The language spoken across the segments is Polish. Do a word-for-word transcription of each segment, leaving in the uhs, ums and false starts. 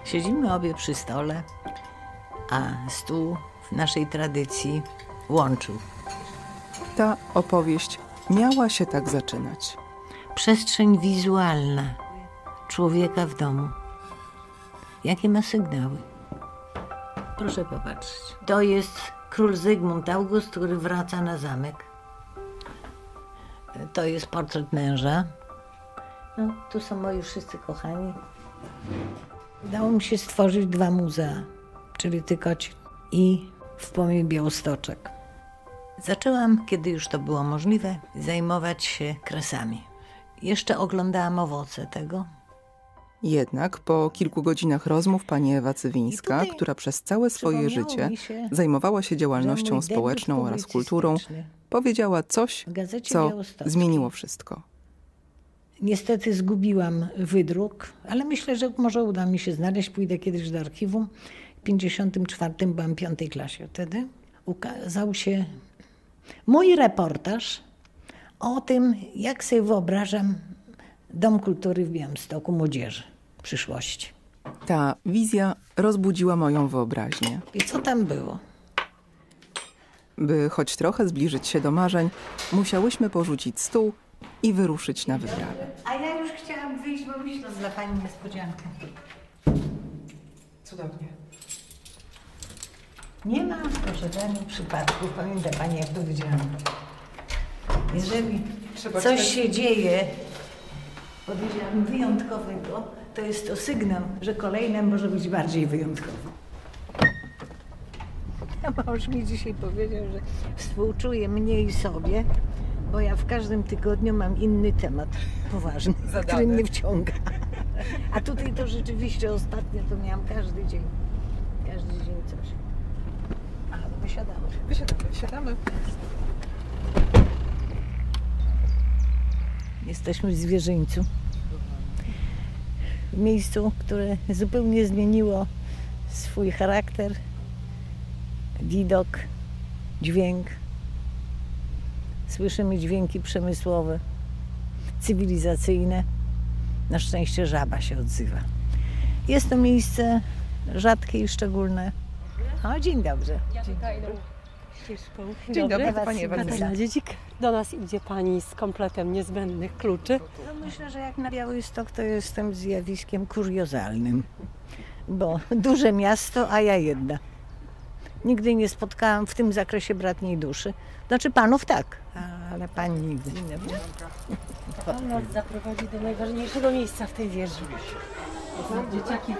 Siedzimy obie przy stole, a stół w naszej tradycji łączył. Ta opowieść miała się tak zaczynać. Przestrzeń wizualna człowieka w domu. Jakie ma sygnały? Proszę popatrzeć. To jest król Zygmunt August, który wraca na zamek. To jest portret męża. No, tu są moi wszyscy kochani. Udało mi się stworzyć dwa muzea, czyli Tykocin i w Pomie Białostoczek. Zaczęłam, kiedy już to było możliwe, zajmować się kresami. Jeszcze oglądałam owoce tego. Jednak po kilku godzinach rozmów pani Ewa Cywińska, która przez całe swoje życie się, zajmowała się działalnością społeczną oraz kulturą, powiedziała coś, co zmieniło wszystko. Niestety zgubiłam wydruk, ale myślę, że może uda mi się znaleźć. Pójdę kiedyś do archiwum. W pięćdziesiątym czwartym byłam w piątej klasie wtedy. Ukazał się mój reportaż o tym, jak sobie wyobrażam Dom Kultury w Białymstoku młodzieży w przyszłości. Ta wizja rozbudziła moją wyobraźnię. I co tam było? By choć trochę zbliżyć się do marzeń, musiałyśmy porzucić stół i wyruszyć na wyprawę. A ja już chciałam wyjść, bo myślę dla pani niespodziankę. Cudownie. Nie ma, proszę pani, przypadków. Pamięta pani, jak powiedziałam. Jeżeli Trzeba coś czytać... się dzieje, powiedziałam, wyjątkowego, to jest to sygnał, że kolejne może być bardziej wyjątkowe. A mąż mi dzisiaj powiedział, że współczuje mnie i sobie, bo ja w każdym tygodniu mam inny temat poważny, Zadany. który mnie wciąga. A tutaj to rzeczywiście ostatnio to miałam każdy dzień. Każdy dzień coś. A, wysiadamy. Wysiadamy, wysiadamy. Jesteśmy w Zwierzyńcu. W miejscu, które zupełnie zmieniło swój charakter, widok, dźwięk. Słyszymy dźwięki przemysłowe, cywilizacyjne. Na szczęście żaba się odzywa. Jest to miejsce rzadkie i szczególne. O, dzień dobry. Dzień dobry. Dzień dobry, pani Ewa. Katarzyna Dziedzik. Do nas idzie pani z kompletem niezbędnych kluczy. No myślę, że jak na Białystok to jestem zjawiskiem kuriozalnym, bo duże miasto, a ja jedna. Nigdy nie spotkałam w tym zakresie bratniej duszy. Znaczy panów tak, ale pani nigdy. Pan nas zaprowadzi do najważniejszego miejsca w tej wieży. Dzieciaki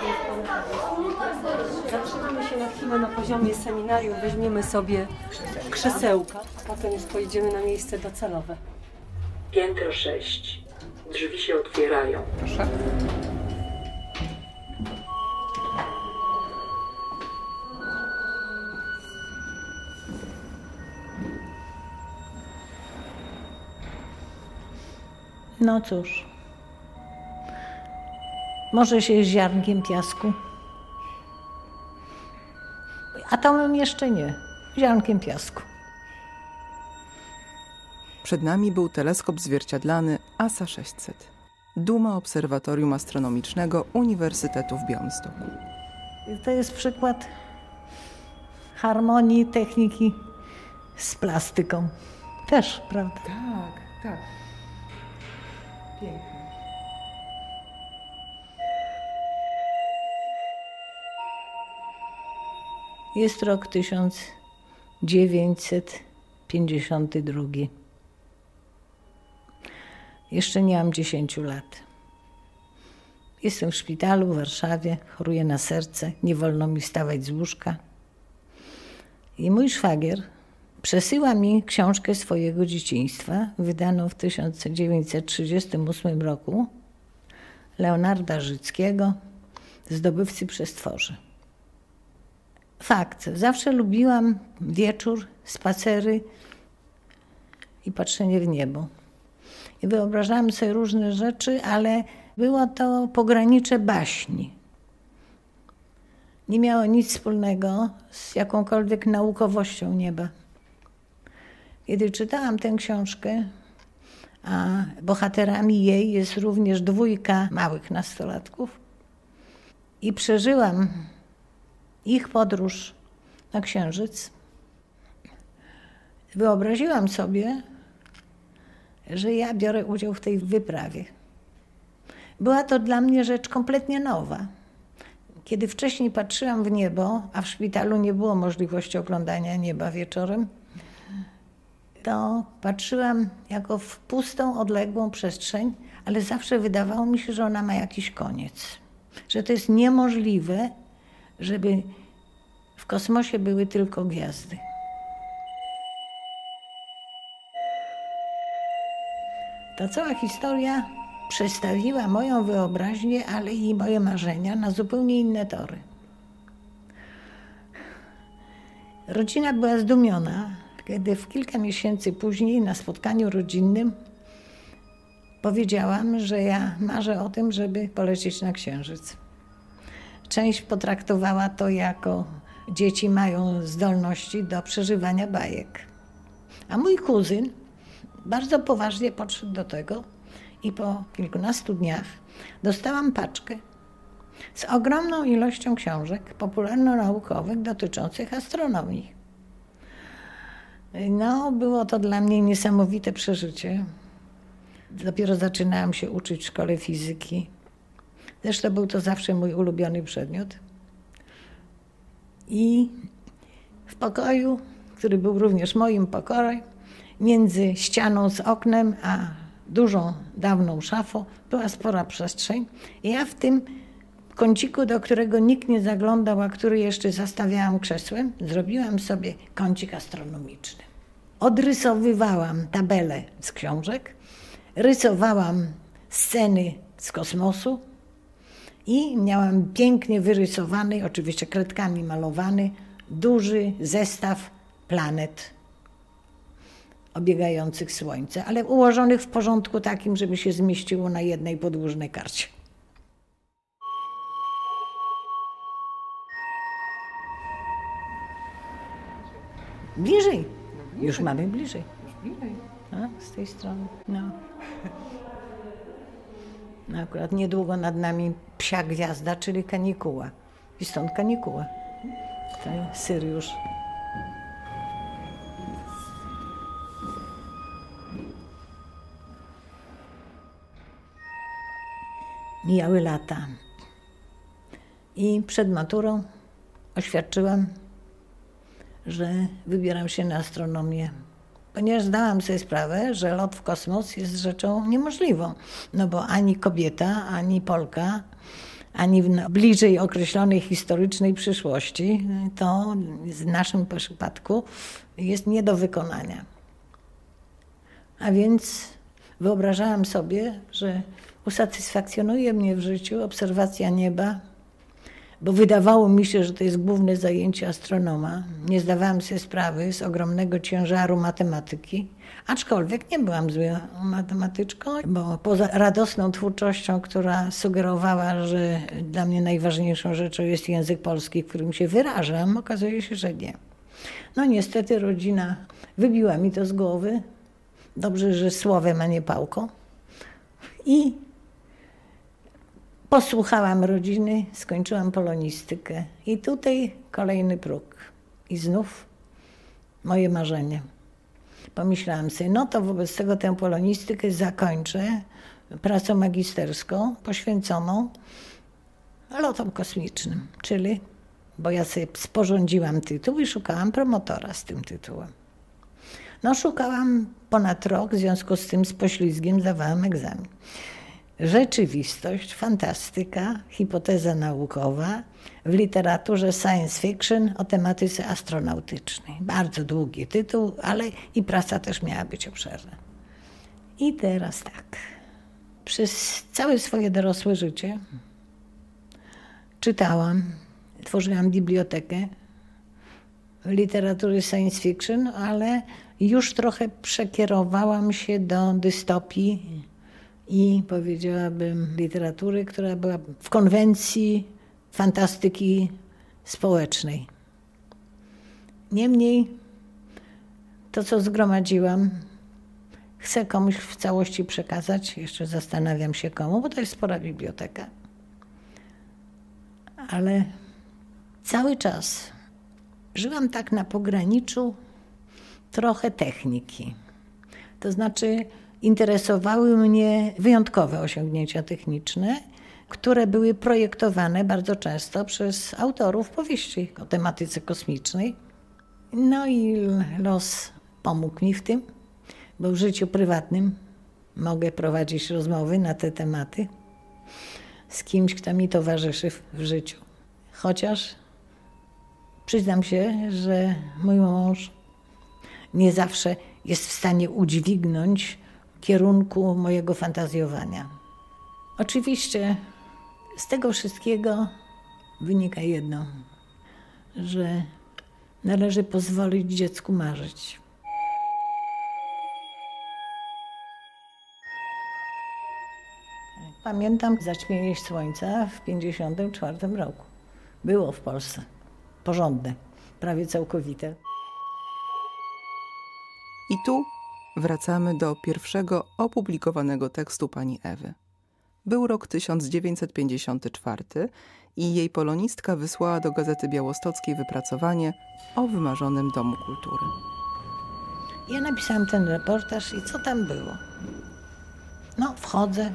zatrzymamy się na chwilę na poziomie seminarium, weźmiemy sobie krzesełka, a potem już pojedziemy na miejsce docelowe. Piętro sześć. Drzwi się otwierają. Proszę. No cóż, może się ziarnkiem piasku, atomem jeszcze nie, ziarnkiem piasku. Przed nami był teleskop zwierciadlany A S A sześćset. Duma Obserwatorium Astronomicznego Uniwersytetu w Białymstoku. To jest przykład harmonii techniki z plastyką. Też, prawda? Tak, tak. Pięknie. Jest rok tysiąc dziewięćset pięćdziesiąty drugi. Jeszcze nie mam dziesięciu lat. Jestem w szpitalu w Warszawie, choruję na serce, nie wolno mi wstawać z łóżka. I mój szwagier przesyła mi książkę swojego dzieciństwa, wydaną w tysiąc dziewięćset trzydziestym ósmym roku, Leonarda Życkiego, Zdobywcy przestworzy. Fakt, zawsze lubiłam wieczór, spacery i patrzenie w niebo. I wyobrażałam sobie różne rzeczy, ale było to pogranicze baśni. Nie miało nic wspólnego z jakąkolwiek naukowością nieba. Kiedy czytałam tę książkę, a bohaterami jej jest również dwójka małych nastolatków, i przeżyłam ich podróż na Księżyc, wyobraziłam sobie, że ja biorę udział w tej wyprawie. Była to dla mnie rzecz kompletnie nowa. Kiedy wcześniej patrzyłam w niebo, a w szpitalu nie było możliwości oglądania nieba wieczorem, to patrzyłam jako w pustą, odległą przestrzeń, ale zawsze wydawało mi się, że ona ma jakiś koniec. Że to jest niemożliwe, żeby w kosmosie były tylko gwiazdy. Ta cała historia przestawiła moją wyobraźnię, ale i moje marzenia na zupełnie inne tory. Rodzina była zdumiona, kiedy w kilka miesięcy później na spotkaniu rodzinnym powiedziałam, że ja marzę o tym, żeby polecieć na Księżyc. Część potraktowała to jako dzieci mają zdolności do przeżywania bajek. A mój kuzyn bardzo poważnie podszedł do tego i po kilkunastu dniach dostałam paczkę z ogromną ilością książek popularno-naukowych dotyczących astronomii. No, było to dla mnie niesamowite przeżycie. Dopiero zaczynałam się uczyć w szkole fizyki. Zresztą był to zawsze mój ulubiony przedmiot. I w pokoju, który był również moim pokojem, między ścianą z oknem a dużą, dawną szafą była spora przestrzeń. I ja w tym kąciku, do którego nikt nie zaglądał, a który jeszcze zastawiałam krzesłem, zrobiłam sobie kącik astronomiczny. Odrysowywałam tabele z książek, rysowałam sceny z kosmosu i miałam pięknie wyrysowany, oczywiście kredkami malowany, duży zestaw planet obiegających Słońce, ale ułożonych w porządku takim, żeby się zmieściło na jednej podłużnej karcie. Bliżej. Już mamy bliżej. A, z tej strony. No. No akurat niedługo nad nami psia gwiazda, czyli kanikuła. I stąd kanikuła. Tutaj Syriusz. Mijały lata. I przed maturą oświadczyłam, że wybieram się na astronomię, ponieważ zdałam sobie sprawę, że lot w kosmos jest rzeczą niemożliwą, no bo ani kobieta, ani Polka, ani w bliżej określonej historycznej przyszłości, to w naszym przypadku jest nie do wykonania. A więc wyobrażałam sobie, że usatysfakcjonuje mnie w życiu obserwacja nieba, bo wydawało mi się, że to jest główne zajęcie astronoma. Nie zdawałam sobie sprawy z ogromnego ciężaru matematyki, aczkolwiek nie byłam złą matematyczką, bo poza radosną twórczością, która sugerowała, że dla mnie najważniejszą rzeczą jest język polski, w którym się wyrażam, okazuje się, że nie. No niestety rodzina wybiła mi to z głowy. Dobrze, że słowem, a nie pałką. I posłuchałam rodziny, skończyłam polonistykę i tutaj kolejny próg. I znów moje marzenie. Pomyślałam sobie, no to wobec tego tę polonistykę zakończę pracą magisterską poświęconą lotom kosmicznym, czyli, bo ja sobie sporządziłam tytuł i szukałam promotora z tym tytułem. No szukałam ponad rok, w związku z tym z poślizgiem zdawałam egzamin. Rzeczywistość, fantastyka, hipoteza naukowa w literaturze science fiction o tematyce astronautycznej. Bardzo długi tytuł, ale i praca też miała być obszerna. I teraz tak. Przez całe swoje dorosłe życie czytałam, tworzyłam bibliotekę literatury science fiction, ale już trochę przekierowałam się do dystopii i powiedziałabym literatury, która była w konwencji fantastyki społecznej. Niemniej to, co zgromadziłam, chcę komuś w całości przekazać. Jeszcze zastanawiam się komu, bo to jest spora biblioteka. ale cały czas żyłam tak na pograniczu trochę techniki. To znaczy interesowały mnie wyjątkowe osiągnięcia techniczne, które były projektowane bardzo często przez autorów powieści o tematyce kosmicznej. No i los pomógł mi w tym, bo w życiu prywatnym mogę prowadzić rozmowy na te tematy z kimś, kto mi towarzyszy w życiu. Chociaż przyznam się, że mój mąż nie zawsze jest w stanie udźwignąć kierunku mojego fantazjowania. Oczywiście z tego wszystkiego wynika jedno, że należy pozwolić dziecku marzyć. Pamiętam zaćmienie słońca w pięćdziesiątym czwartym roku. Było w Polsce. Porządne, prawie całkowite. I tu wracamy do pierwszego opublikowanego tekstu pani Ewy. Był rok tysiąc dziewięćset pięćdziesiąty czwarty i jej polonistka wysłała do Gazety Białostockiej wypracowanie o wymarzonym Domu Kultury. Ja napisałam ten reportaż i co tam było? No, wchodzę,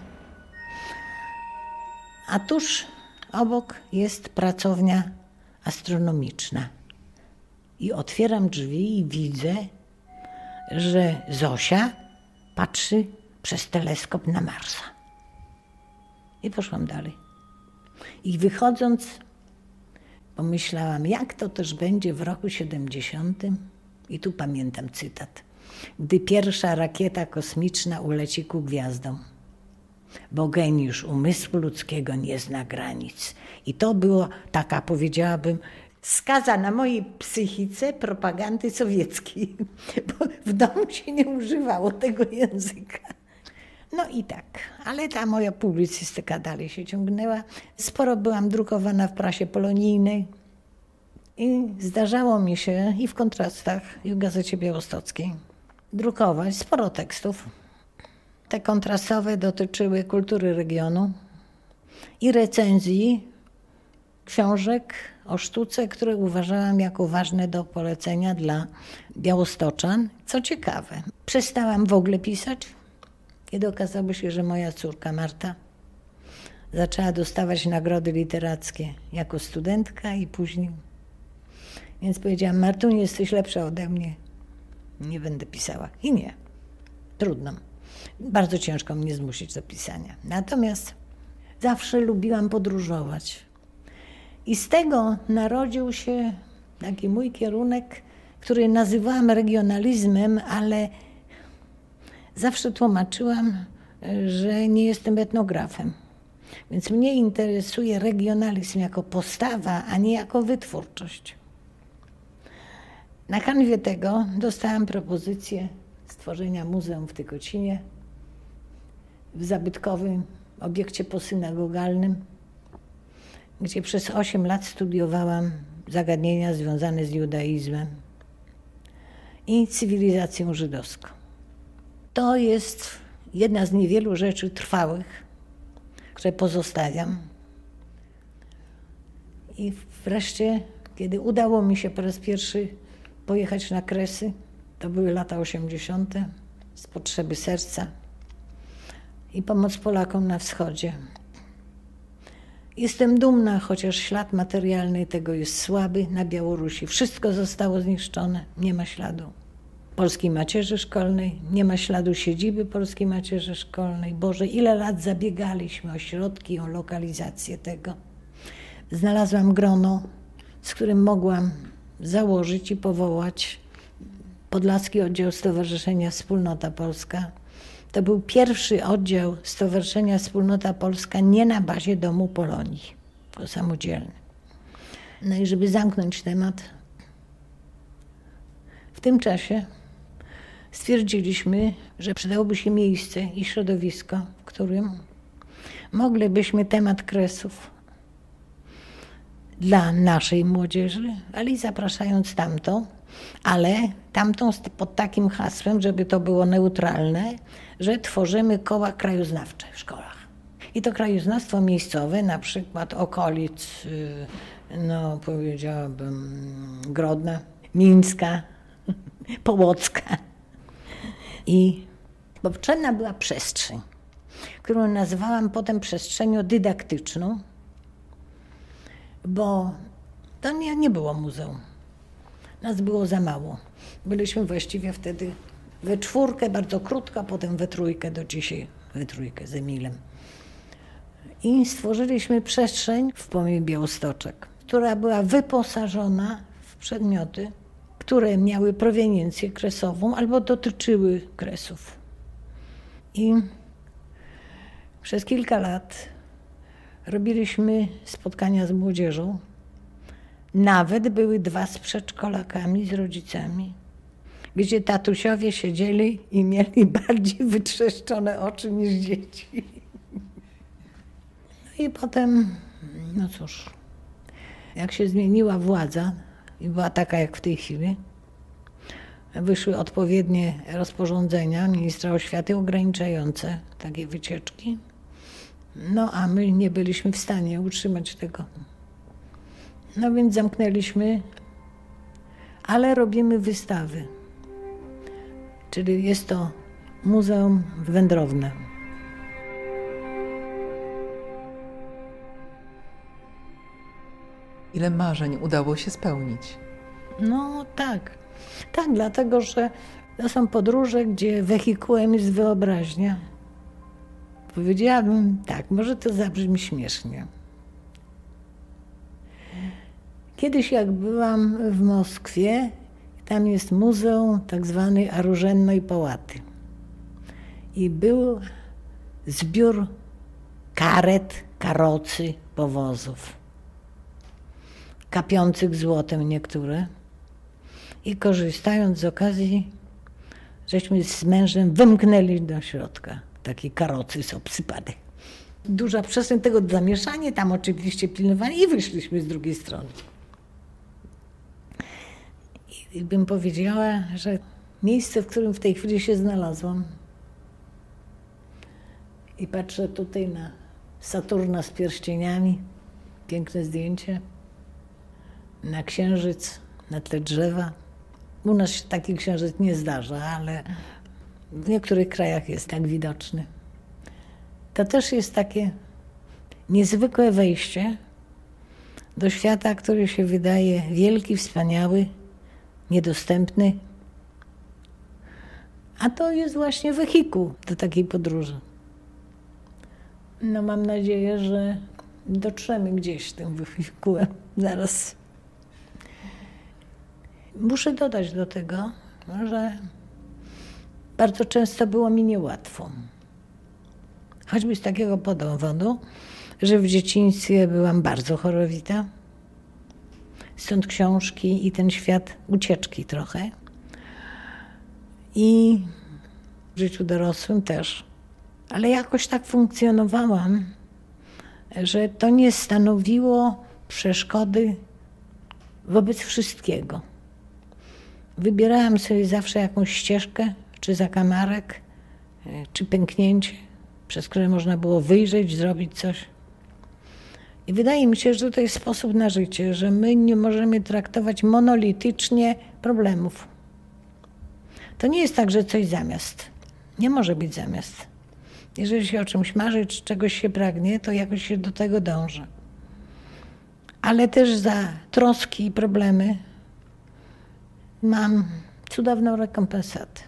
a tuż obok jest pracownia astronomiczna. I otwieram drzwi i widzę, że Zosia patrzy przez teleskop na Marsa. I poszłam dalej. I wychodząc, pomyślałam, jak to też będzie w roku siedemdziesiątym. I tu pamiętam cytat. Gdy pierwsza rakieta kosmiczna uleci ku gwiazdom, bo geniusz umysłu ludzkiego nie zna granic. I to było taka, powiedziałabym, skaza na mojej psychice propagandy sowieckiej, bo w domu się nie używało tego języka. No i tak, ale ta moja publicystyka dalej się ciągnęła. Sporo byłam drukowana w prasie polonijnej i zdarzało mi się i w Kontrastach, i w Gazecie Białostockiej drukować sporo tekstów. Te kontrastowe dotyczyły kultury regionu i recenzji książek o sztuce, które uważałam jako ważne do polecenia dla białostoczan. Co ciekawe, przestałam w ogóle pisać, kiedy okazało się, że moja córka Marta zaczęła dostawać nagrody literackie jako studentka i później. Więc powiedziałam, Martuniu, jesteś lepsza ode mnie. Nie będę pisała. I nie. Trudno. Bardzo ciężko mnie zmusić do pisania. Natomiast zawsze lubiłam podróżować. I z tego narodził się taki mój kierunek, który nazywałam regionalizmem, ale zawsze tłumaczyłam, że nie jestem etnografem. Więc mnie interesuje regionalizm jako postawa, a nie jako wytwórczość. Na kanwie tego dostałam propozycję stworzenia muzeum w Tykocinie, w zabytkowym obiekcie posynagogalnym, gdzie przez osiem lat studiowałam zagadnienia związane z judaizmem i cywilizacją żydowską. To jest jedna z niewielu rzeczy trwałych, które pozostawiam. I wreszcie, kiedy udało mi się po raz pierwszy pojechać na Kresy, to były lata osiemdziesiąte, z potrzeby serca i pomoc Polakom na wschodzie. Jestem dumna, chociaż ślad materialny tego jest słaby na Białorusi. Wszystko zostało zniszczone, nie ma śladu Polskiej Macierzy Szkolnej, nie ma śladu siedziby Polskiej Macierzy Szkolnej. Boże, ile lat zabiegaliśmy o środki, o lokalizację tego. Znalazłam grono, z którym mogłam założyć i powołać Podlaski Oddział Stowarzyszenia Wspólnota Polska. To był pierwszy oddział Stowarzyszenia Wspólnota Polska nie na bazie Domu Polonii, tylko samodzielny. No i żeby zamknąć temat, w tym czasie stwierdziliśmy, że przydałoby się miejsce i środowisko, w którym moglibyśmy temat Kresów dla naszej młodzieży, ale i zapraszając tamtą, ale tamtą pod takim hasłem, żeby to było neutralne, że tworzymy koła krajoznawcze w szkołach. I to krajoznawstwo miejscowe, na przykład okolic, no powiedziałabym, Grodna, Mińska, Połocka. I potrzebna była przestrzeń, którą nazwałam potem przestrzenią dydaktyczną, bo to nie, nie było muzeum. Nas było za mało. Byliśmy właściwie wtedy we czwórkę, bardzo krótko, potem we trójkę, do dzisiaj we trójkę z Emilem. I stworzyliśmy przestrzeń w Pomie Białostoczek, która była wyposażona w przedmioty, które miały proweniencję kresową albo dotyczyły kresów. I przez kilka lat robiliśmy spotkania z młodzieżą. Nawet były dwa z przedszkolakami, z rodzicami, gdzie tatusiowie siedzieli i mieli bardziej wytrzeszczone oczy niż dzieci. No i potem, no cóż, jak się zmieniła władza i była taka jak w tej chwili, wyszły odpowiednie rozporządzenia ministra oświaty ograniczające takie wycieczki, no a my nie byliśmy w stanie utrzymać tego. No więc zamknęliśmy, ale robimy wystawy. Czyli jest to muzeum wędrowne. Ile marzeń udało się spełnić? No tak, tak, dlatego że to są podróże, gdzie wehikułem jest wyobraźnia. Powiedziałabym tak, może to zabrzmi śmiesznie. Kiedyś jak byłam w Moskwie, tam jest muzeum tak zwanej Arużennej Pałaty. I był zbiór karet, karocy, powozów, kapiących złotem niektóre. I korzystając z okazji, żeśmy z mężem wymknęli do środka takiej karocy z obsypanej. Duża przestrzeń, tego zamieszanie, tam oczywiście pilnowanie i wyszliśmy z drugiej strony. I bym powiedziała, że miejsce, w którym w tej chwili się znalazłam, i patrzę tutaj na Saturna z pierścieniami, piękne zdjęcie, na księżyc, na tle drzewa. U nas się taki księżyc nie zdarza, ale w niektórych krajach jest tak widoczny. To też jest takie niezwykłe wejście do świata, który się wydaje wielki, wspaniały, niedostępny. A to jest właśnie wehikuł do takiej podróży. No mam nadzieję, że dotrzemy gdzieś tym wehikułem zaraz. Muszę dodać do tego, że bardzo często było mi niełatwo. Choćby z takiego powodu, że w dzieciństwie byłam bardzo chorowita. Stąd książki i ten świat ucieczki trochę. I w życiu dorosłym też. Ale jakoś tak funkcjonowałam, że to nie stanowiło przeszkody wobec wszystkiego. Wybierałam sobie zawsze jakąś ścieżkę, czy zakamarek, czy pęknięcie, przez które można było wyjrzeć, zrobić coś. I wydaje mi się, że to jest sposób na życie, że my nie możemy traktować monolitycznie problemów. To nie jest tak, że coś zamiast. Nie może być zamiast. Jeżeli się o czymś marzy, czy czegoś się pragnie, to jakoś się do tego dąży. Ale też za troski i problemy mam cudowną rekompensatę,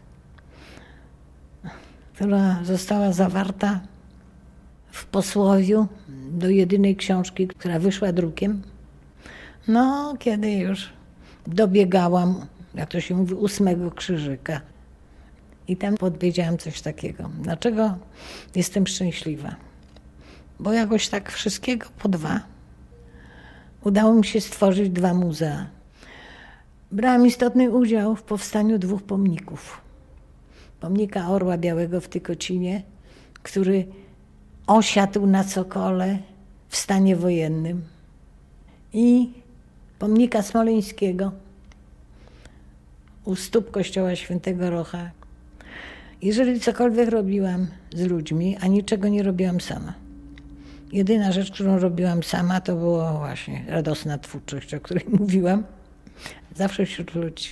która została zawarta w posłowiu do jedynej książki, która wyszła drukiem. No, kiedy już dobiegałam, jak to się mówi, ósmego krzyżyka. I tam podwiedziałam coś takiego. Dlaczego jestem szczęśliwa? Bo jakoś tak wszystkiego po dwa udało mi się stworzyć dwa muzea. Brałam istotny udział w powstaniu dwóch pomników. Pomnika Orła Białego w Tykocinie, który osiadł na Cokole w stanie wojennym, i pomnika Smoleńskiego u stóp kościoła Świętego Rocha. Jeżeli cokolwiek robiłam z ludźmi, a niczego nie robiłam sama. Jedyna rzecz, którą robiłam sama, to była właśnie radosna twórczość, o której mówiłam. Zawsze wśród ludzi.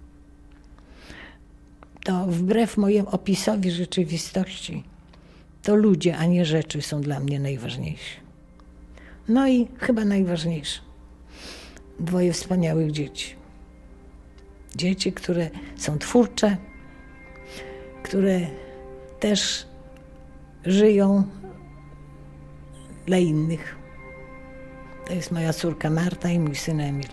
To wbrew mojemu opisowi rzeczywistości, to ludzie, a nie rzeczy są dla mnie najważniejsi. No i chyba najważniejsze. Dwoje wspaniałych dzieci. Dzieci, które są twórcze, które też żyją dla innych. To jest moja córka Marta i mój syn Emil.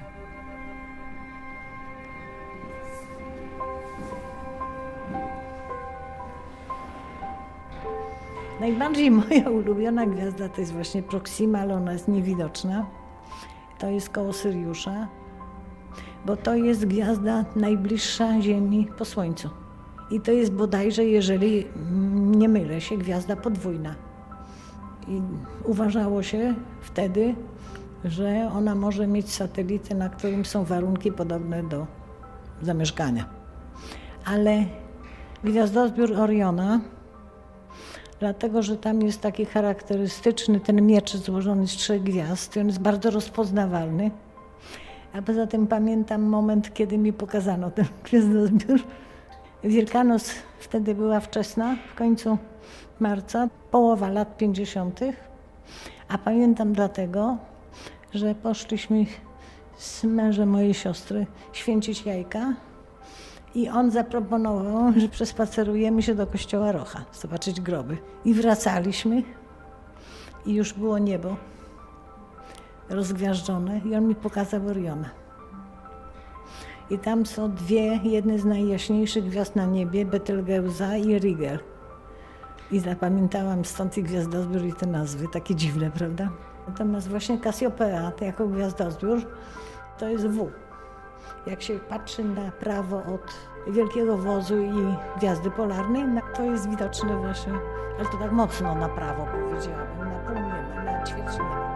Najbardziej moja ulubiona gwiazda to jest właśnie Proxima, ale ona jest niewidoczna. To jest koło Syriusza, bo to jest gwiazda najbliższa Ziemi po Słońcu. I to jest bodajże, jeżeli nie mylę się, gwiazda podwójna. I uważało się wtedy, że ona może mieć satelitę, na którym są warunki podobne do zamieszkania. Ale gwiazdozbiór Oriona, dlatego że tam jest taki charakterystyczny ten miecz złożony z trzech gwiazd, on jest bardzo rozpoznawalny. A poza tym pamiętam moment, kiedy mi pokazano ten gwiazdozbiór. Wielkanoc wtedy była wczesna, w końcu marca, połowa lat pięćdziesiątych. A pamiętam dlatego, że poszliśmy z mężem mojej siostry święcić jajka i on zaproponował, że przespacerujemy się do kościoła Rocha, zobaczyć groby. I wracaliśmy i już było niebo rozgwiażdżone i on mi pokazał Oriona. I tam są dwie, jedne z najjaśniejszych gwiazd na niebie, Betelgeuza i Rigel. I zapamiętałam stąd i gwiazdozbiór i te nazwy, takie dziwne, prawda? Natomiast właśnie Cassiopeia, jako gwiazdozbiór, to jest W. Jak się patrzy na prawo od Wielkiego Wozu i Gwiazdy Polarnej, to jest widoczne właśnie, ale to tak mocno na prawo powiedziałabym, na pół nieba, na ćwierć nieba.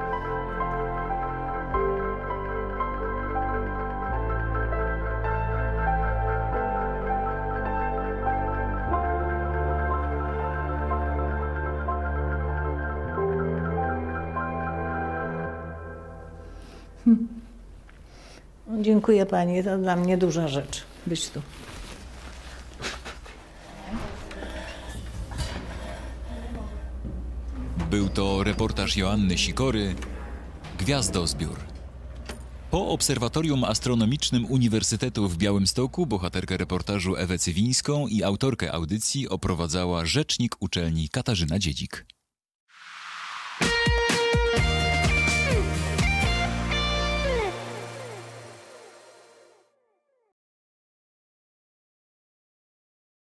Hmm. Dziękuję pani, to dla mnie duża rzecz być tu. Był to reportaż Joanny Sikory, Gwiazdozbiór. Po Obserwatorium Astronomicznym Uniwersytetu w Białymstoku bohaterkę reportażu Ewę Cywińską i autorkę audycji oprowadzała rzecznik uczelni Katarzyna Dziedzik.